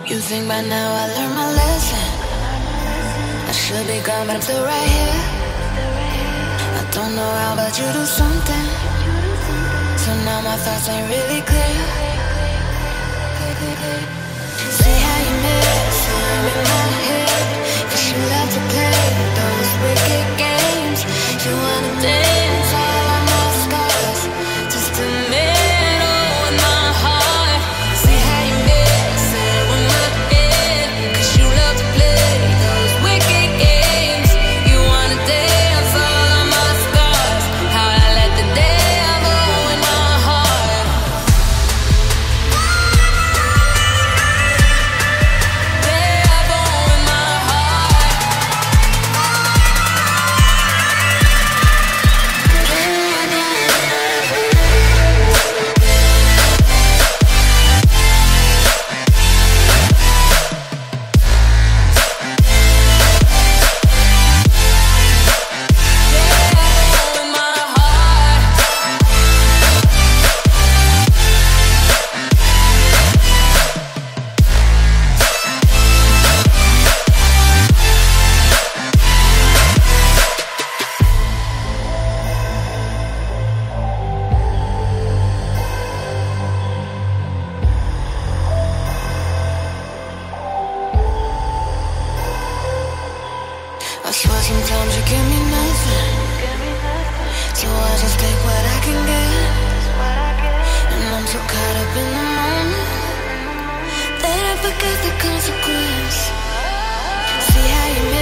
You think by now I learned my lesson. I should be gone, but I'm still right here. I don't know how, but you do something. So now my thoughts ain't really clear. See how you mess in my head, 'cause you love to play those wicked games. You wanna dance all on my scars, just a middle with my heart. See how you mess with my head, 'cause you love to play those wicked games. You wanna dance all on my scars, how I let the devil in my heart. Devil in my heart. Devil in my heart. I swear sometimes you give me nothing, so I just take what I can get. And I'm so caught up in the moment that I forget the consequence. See how you